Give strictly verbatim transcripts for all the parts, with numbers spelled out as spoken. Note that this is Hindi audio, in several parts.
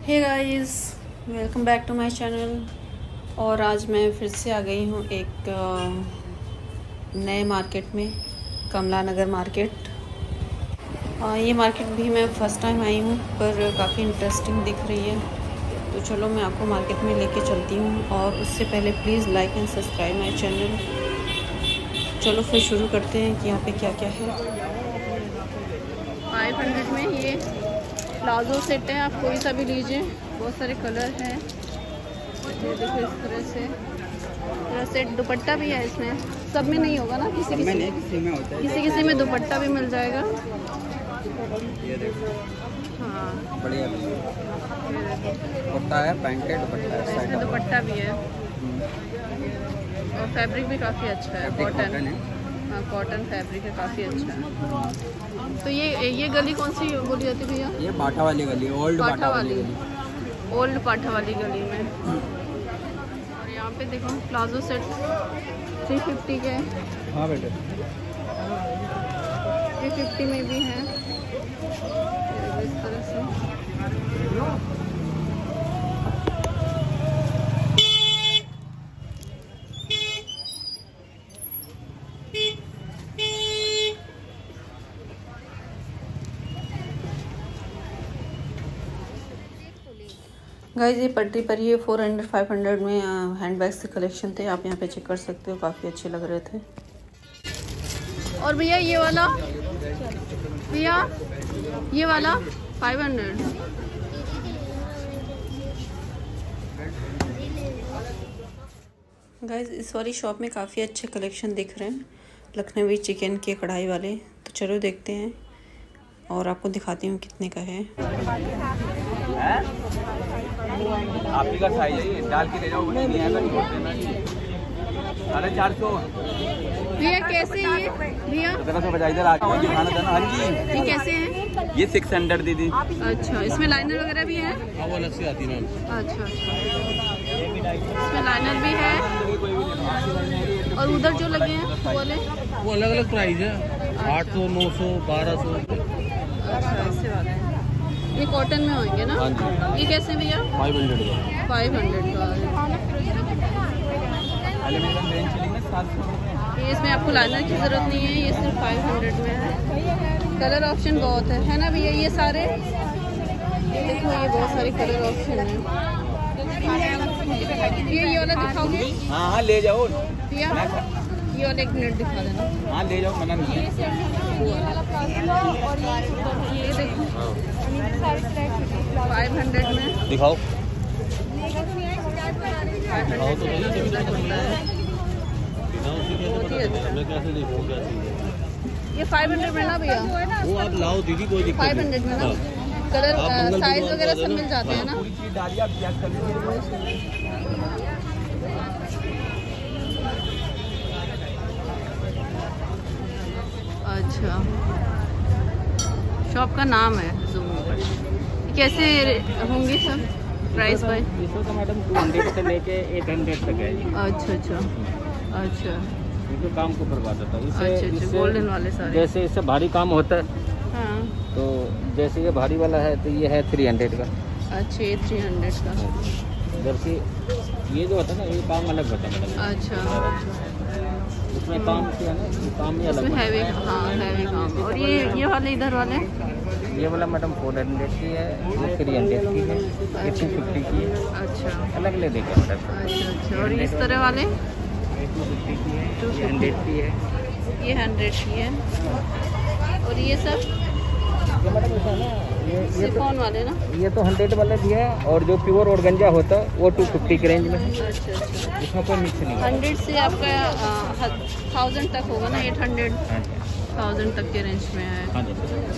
Hey guys, welcome back to my channel. और आज मैं फिर से आ गई हूँ एक नए मार्केट में, कमला नगर मार्केट। ये मार्केट भी मैं फ़र्स्ट टाइम आई हूँ, पर काफ़ी इंटरेस्टिंग दिख रही है। तो चलो मैं आपको मार्केट में लेके चलती हूँ, और उससे पहले please like and subscribe my channel. चलो फिर शुरू करते हैं कि यहाँ पे क्या क्या है। फाइव हंड्रेड में ये प्लाजो सेट है, आप कोई सा भी लीजिए, बहुत सारे कलर हैं। ये देखो इस तरह से पूरा सेट, दुपट्टा भी है इसमें। सब में नहीं होगा ना, किसी किसी में, किसी में होता है, किसी किसी में दुपट्टा भी मिल जाएगा। ये देखो, हाँ बढ़िया दुपट्टा है, पैंट है, दुपट्टा है, इसमें दुपट्टा भी है। और फैब्रिक भी काफ़ी अच्छा है, कॉटन है। हाँ कॉटन फैब्रिक है, काफ़ी अच्छा है। तो ये ये गली कौन सी बोली जाती है भैया? ये बाटा वाली गली, ओल्ड बाटा वाली गली, ओल्ड पाठा वाली गली में। और यहाँ पे देखो प्लाजो सेट थ्री फिफ्टी के। हाँ बेटे, थ्री फिफ्टी में भी है इस तरह से। गाइस ये पट्टी पर ये फोर हंड्रेड फाइव हंड्रेड में हैंड बैग्स के कलेक्शन थे, आप यहाँ पे चेक कर सकते हो, काफ़ी अच्छे लग रहे थे। और भैया ये वाला, भैया ये वाला फाइव हंड्रेड। गाइस इस वाली शॉप में काफ़ी अच्छे कलेक्शन दिख रहे हैं, लखनवी चिकन के कढ़ाई वाले। तो चलो देखते हैं और आपको दिखाती हूँ कितने का है। आप ही का साइज है, डाल के ले जाओ, नहीं है साढ़े चार सौ। भैया कैसे ये भैया? सत्रह सौ पचास इधर आके दिखाना था ना। हाँ जी, ये कैसे है? ये सिक्स हंड्रेड दीदी। अच्छा, इसमें लाइनर वगैरह भी है? हाँ वो अलग से आती है। अच्छा अच्छा, इसमें लाइनर भी है। और उधर जो लगे हैं वो वाले, वो अलग अलग प्राइस है, आठ सौ, नौ सौ, बारह सौ। अच्छा ऐसे वाले ये कॉटन में होंगे ना? हाँ ये कैसे भैया? फाइव हंड्रेड का। फाइव हंड्रेड का। ये इसमें आपको लाइनर की ज़रूरत नहीं है, ये सिर्फ फाइव हंड्रेड में है। कलर ऑप्शन बहुत है है ना भैया? ये सारे ये देखो, ये बहुत सारे कलर ऑप्शन हैं। ये ये वाला दिखाओगे? हाँ हाँ ले जाओ भैया, ये वाला एक मिनट दिखा देना। हाँ ले जाओ, मना नहीं है। ये देखो फाइव हंड्रेड में दिखाओ, फाइव हंड्रेड बहुत ही अच्छा। मैं कैसे देखूँ क्या चीज़ है? ये फाइव हंड्रेड में ना भैया? वो आप लाओ दीदी, कोई दिक्कत फाइव हंड्रेड में ना? कलर साइज वगैरह सब मिल जाते हैं ना? अच्छा, शॉप का नाम है जूम। कैसे होंगे सब प्राइस भाई? तो मैडम टू हंड्रेड से लेके एट हंड्रेड तक है। अच्छा अच्छा अच्छा, तो काम को बर्बाद होता है। अच्छा अच्छा, गोल्डन वाले सारे। जैसे इससे भारी काम होता है, हाँ तो जैसे ये भारी वाला है तो ये है थ्री हंड्रेड का। अच्छा, ये थ्री हंड्रेड का। जबकि ये जो होता है ना, ये काम अलग होता है मैडम। अच्छा, इसमें काम किया ना, ये काम ही अलग इसमें होता हैवी, हाँ हैवी काम। और ये ये वाले इधर वाले? है। ये वाला मैडम फोर हंड्रेड की है, ये थ्री हंड्रेड की है, ये टू फिफ्टी की है। अच्छा अलग अलग देखे मैडम। अच्छा अच्छा। और इस तरह वाले? ये टू फिफ्टी की है, ये हंड्रेड की है, ये हंड्रेड की है। और ये सब ये मैडम ऐसा ना, ये ये तो सिफॉन वाले ना? ये तो हंड्रेड वाले भी है, और जो प्योर और गंजा होता है वो टू फिफ्टी के रेंज में है। अच्छा अच्छा, इसमें कोई मिक्स नहीं है। हंड्रेड से आपका थाउजेंड तक होगा ना? एट हंड्रेड हाँ जी, थाउजेंड तक के रेंज में है। हाँ जी।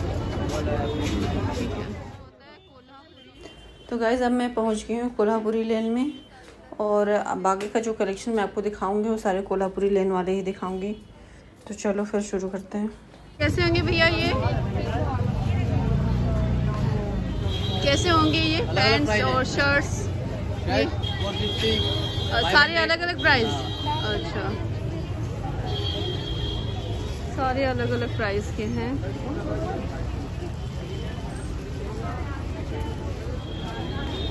ठीक है। तो गाइज़ अब मैं पहुंच गई हूँ कोल्हापुरी लेन में, और अब आगे का जो कलेक्शन मैं आपको दिखाऊंगी वो सारे कोल्हापुरी लेन वाले ही दिखाऊंगी। तो चलो फिर शुरू करते हैं। कैसे होंगे भैया ये? कैसे होंगे ये पैंट्स और शर्ट्स? ये सारे अलग अलग प्राइस? अच्छा, सारे अलग अलग प्राइस के हैं।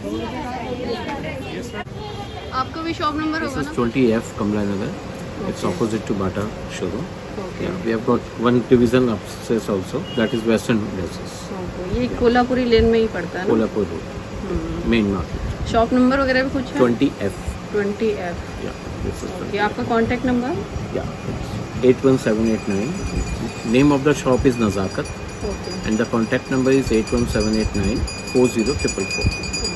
आपका भी शॉप नंबर होगा ना? Twenty F Kamla Nagar. It's opposite to Bata showroom. Okay. Yeah, we have got one division upstairs also. That is Western dresses. Okay. ये कोल्हापुरी लेन में ही पड़ता है ना? Kolhapur road, main market. Shop number वगैरह भी कुछ है? Twenty F. Twenty F. Yeah, this is okay. आपका contact number? Yeah, it's eight one seven eight nine. Name of the shop is Nazakat. Okay. And the contact number is eight one seven eight nine four zero triple four.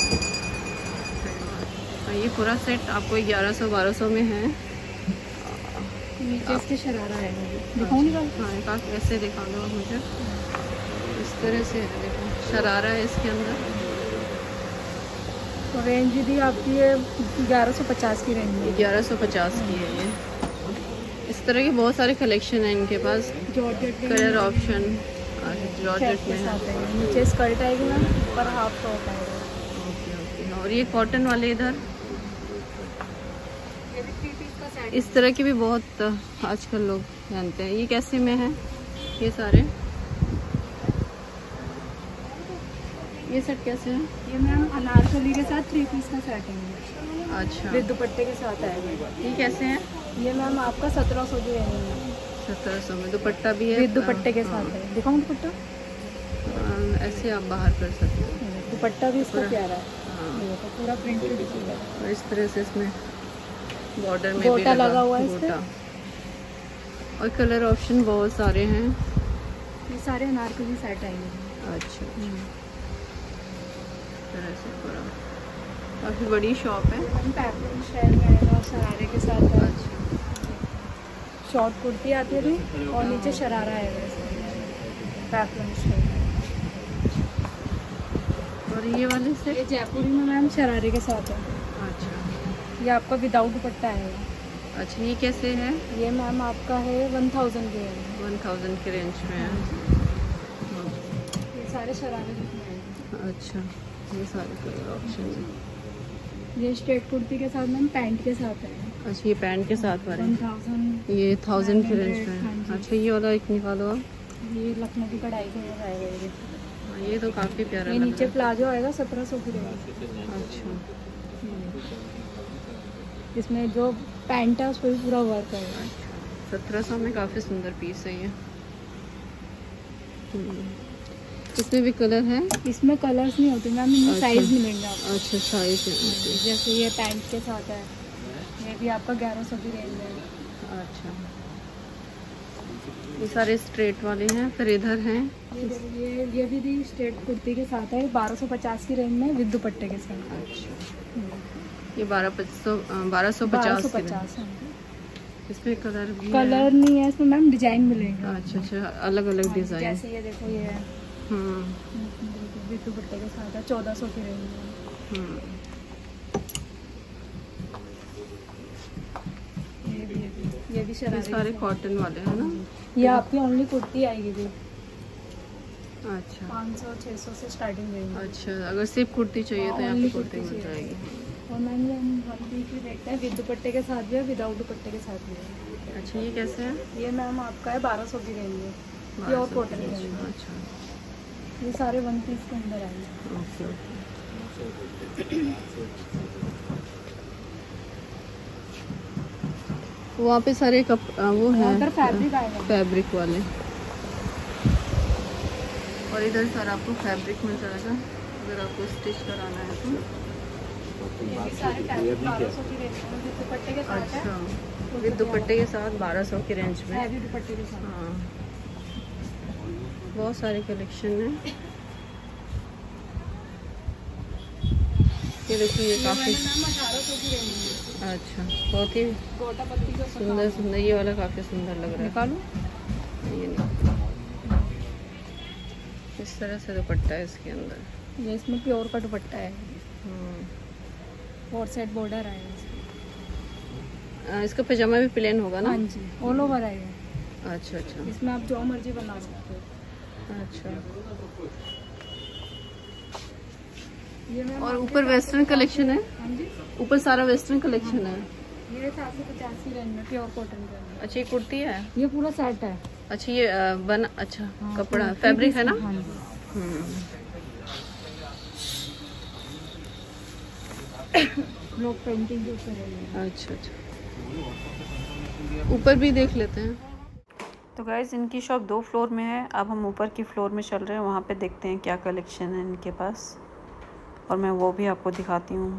ये पूरा सेट आपको ग्यारह सौ बारह सौ में है. नीचे इसके शरारा है, दिखाऊंगी हाँ एक आप ऐसे दिखा दो मुझे. इस तरह से है, देखो शरारा है इसके अंदर. तो रेंज भी आपकी है ग्यारह सौ पचास की रेंज में. ग्यारह सौ पचास की है ये. इस तरह के बहुत सारे कलेक्शन है इनके पास. जॉर्जेट कलर ऑप्शन जॉर्जेट में है. नीचे स्कर्ट आएगी ना, ऊपर हाफ टॉप आएगा. Okay okay. और ये कॉटन वाले इधर इस तरह की भी बहुत आजकल लोग जानते हैं. ये कैसे में है ये सारे? ये सेट कैसे है? ये मैम अनारकली के साथ थ्री पीस का सेट है. अच्छा. विद दुपट्टे के साथ आएगा. ये कैसे है? ये मैम आपका सत्रह सौ की रेंज में. सत्रह सौ में दुपट्टा भी है? विद दुपट्टे के साथ है. दिखाऊँ दुपट्टा? ऐसे आप बाहर कर सकते हो. दुपट्टा भी इसका प्यारा है, पूरा प्रिंटेड. और इस तरह से इसमें बॉर्डर में गोटा भी लगा, लगा हुआ है गोटा. और कलर ऑप्शन बहुत सारे हैं. ये सारे अनारकली सेट आएंगे. अच्छा. तरह से पूरा काफ़ी बड़ी शॉप है. पैटर्न स्टाइल में आएगा, शरारे के साथ. अच्छा. शॉर्ट कुर्ती आती है भी और नीचे शरारा आएगा पैटर्न स्टाइल. और ये वाले से ये जयपुरी में मैम शरारे के साथ है. अच्छा. ये आपका विदाउट दुपट्टा आएगा. अच्छा. ये कैसे है? ये मैम आपका है वन थाउजेंड के है. वन थाउजेंड के रेंज में है. ये सारे शरारे में आएंगे. अच्छा. ये सारे कलर ऑप्शन है. ये स्ट्रेट कुर्ती के साथ मैम पैंट के साथ है. अच्छा. ये पैंट के साथ वाले वन थाउजेंड. ये थाउजेंड के रेंज में है. अच्छा. ये वाला एक निकालो आप. ये लखनऊ की कढ़ाई के ऊपर आएगा. ये ये तो काफ़ी प्यारा ये लग नीचे रहा प्लाजो आएगा सत्रह सौ की रेंज. है. अच्छा. इसमें जो पैंट है उस पर भी पूरा वर्क है. सत्रह सौ में काफ़ी सुंदर पीस है ये. इसमें भी कलर है? इसमें कलर्स नहीं होते मैम, इनमें अच्छा. साइज मिलेंगे आपको. अच्छा. साइज है. जैसे ये पैंट के साथ है, ये भी आपका ग्यारह सौ की रेंज में. अच्छा. ये सारे स्ट्रेट वाले हैं. फिर इधर हैं ये ये ये भी दी स्ट्रेट कुर्ती के साथ है, बारह सौ पचास की रेंज में विद दुपट्टे के साथ. अच्छा. ये बारह सौ बारह सौ पचास पचास है. इसमें कलर भी कलर नहीं है इसमें मैम, डिजाइन मिलेगा. अच्छा. अच्छा. अलग अलग डिजाइन. जैसे ये देखो ये है हम्म. विद दुपट्टे के साथ है, चौदह सौ की रेंज में. हम्म. ये भी ये भी ये शरारे सारे कॉटन वाले हैं ना? ये आपकी ओनली कुर्ती आएगी भी. अच्छा. पाँच सौ छः सौ से स्टार्टिंग रहेगी. अच्छा. अगर सिर्फ कुर्ती चाहिए तो यहाँ पे only कुर्ती कुर्ती मिल चाहिए. जाएगी. और मैम ये हम वन पीस भी देखते हैं, विद दुपट्टे के साथ भी है, विदाउट दुपट्टे के साथ भी है. अच्छा. ये कैसे है? ये मैम आपका है बारह सौ की रेंज में, प्योर कॉटन के अंदर. अच्छा. ये सारे वन पीस के अंदर आएंगे. ओके. वहाँ पे सारे कप वो है उधर फैब्रिक आएगा. फैब्रिक वाले. और इधर सर आपको फैब्रिक मिल जाएगा अगर आपको स्टिच कराना है तो. ये भी सारे फैब्रिक बारह सौ की रेंज में विद दुपट्टे के साथ है. अच्छा. विद दुपट्टे के साथ बारह सौ की रेंज में. हैवी दुपट्टे के साथ. हाँ. बहुत सारे कलेक्शन है. ये देखिए ये काफ़ी. अठारह सौ की रेंज में. अच्छा. बहुत ही गोटा पत्ती का सुंदर सुंदर. ये वाला काफ़ी सुंदर लग रहा है. निकालो. ये नहीं. इस तरह से दुपट्टा है इसके अंदर. ये इसमें प्योर का दुपट्टा है. हम्म. फोर साइड बॉर्डर आएगा. आ, इसका पजामा भी प्लेन होगा ना? हाँ जी. ऑल ओवर आएगा. अच्छा. अच्छा. इसमें आप जो मर्जी बना सकते हो. अच्छा. ये मैम और ऊपर वेस्टर्न कलेक्शन है. हाँ जी. ऊपर सारा वेस्टर्न कलेक्शन है. ये सात सौ पचास की रेंज में प्योर कॉटन के अंदर. अच्छा. ये कुर्ती है? ये पूरा सेट है. अच्छा. ये आ, बना. अच्छा. हाँ, कपड़ा पूरा फैब्रिक है ना? हाँ जी. हम्म. लोग पेंटिंग जो कर रहे हैं। अच्छा अच्छा, ऊपर भी देख लेते हैं। तो गाइस इनकी शॉप दो फ्लोर में है, अब हम ऊपर की फ्लोर में चल रहे हैं, वहाँ पे देखते हैं क्या कलेक्शन है इनके पास और मैं वो भी आपको दिखाती हूँ।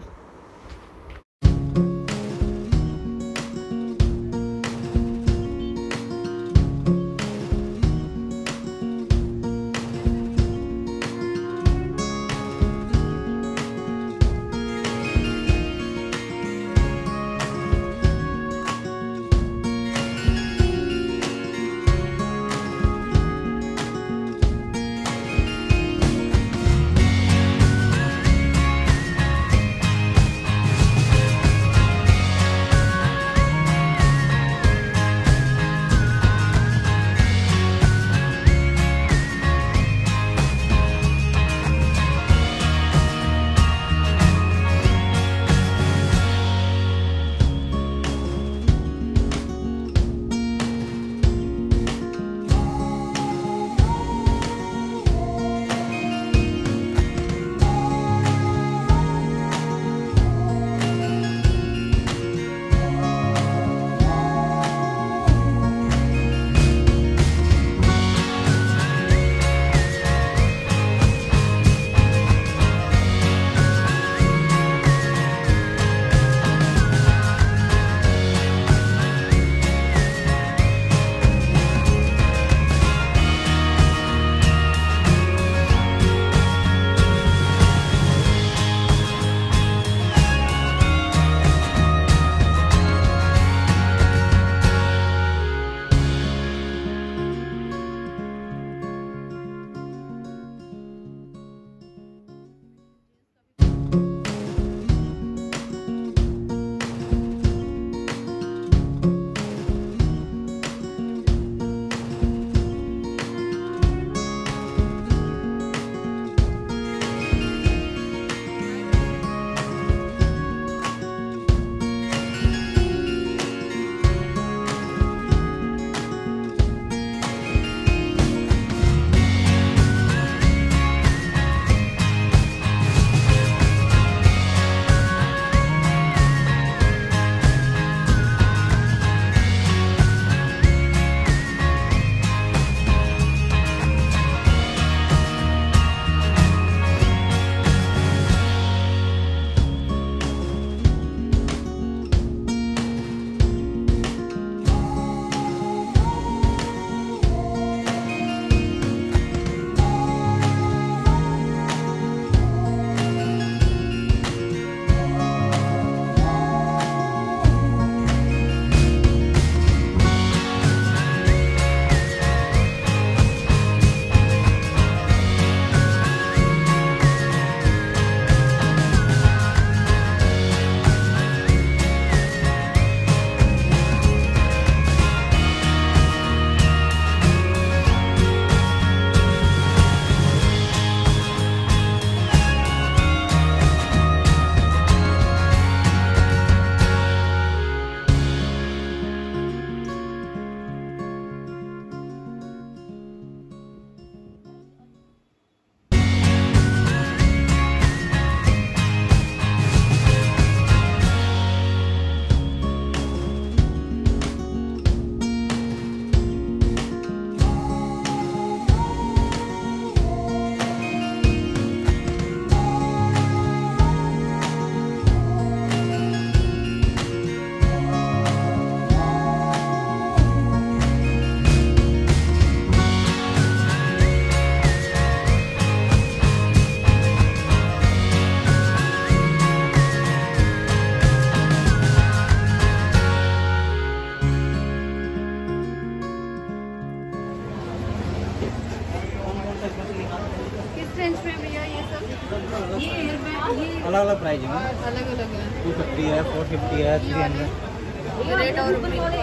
अलग अलग प्राइस है, अलग अलग है, टू फिफ्टी है, फोर फिफ्टी है, थ्री हंड्रेड, ये रेट और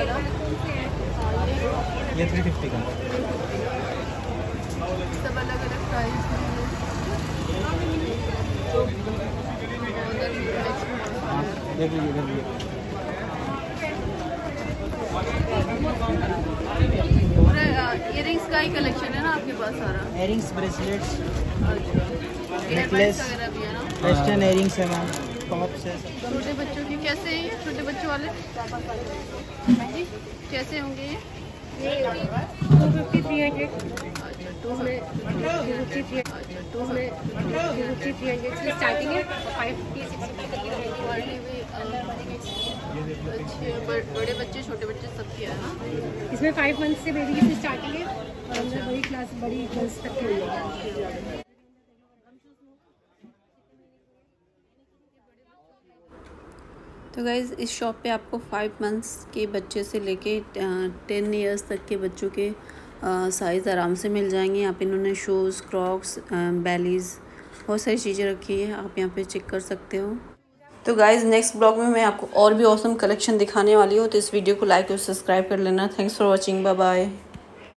ये थ्री फिफ्टी का, सब अलग अलग प्राइस है। हाँ देख लीजिए देख लीजिए। इयरिंग्स का ही कलेक्शन है ना आपके पास सारा? इयरिंग्स, ब्रेसलेट्स, नेकलेस वगैरह भी है ना? वेस्टर्न इयरिंग्स है मैम। टॉप्स है। छोटे बच्चों की कैसे हैं ये? छोटे बच्चों वाले जी कैसे होंगे ये? टू फिफ्टी थ्री हंड्रेड अच्छा टू उसमें टू फिफ्टी थ्री अच्छा टू उसमें टू फिफ्टी थ्री हंड्रेड से स्टार्टिंग है, फाइव फिफ्टी सिक्स फिफ्टी तक की वैरायटी क्वालिटी भी अच्छे बड़े बच्चे छोटे बच्चे सबकी है ना। इसमें फाइव मंथ से बेबी की स्टार्टिंग है और अंदर बड़ी क्लास बड़ी क्लास तक की है। तो गाइज़ इस शॉप पे आपको फाइव मंथ्स के बच्चे से लेके टेन इयर्स तक के बच्चों के साइज़ आराम से मिल जाएंगे। यहाँ पे इन्होंने शूज़, क्रॉक्स, बेलीज़ बहुत सारी चीज़ें रखी है, आप यहाँ पे चेक कर सकते हो। तो गाइज़ नेक्स्ट ब्लॉग में मैं आपको और भी ऑसम कलेक्शन दिखाने वाली हूँ, तो इस वीडियो को लाइक और सब्सक्राइब कर लेना। Thanks for watching, bye bye.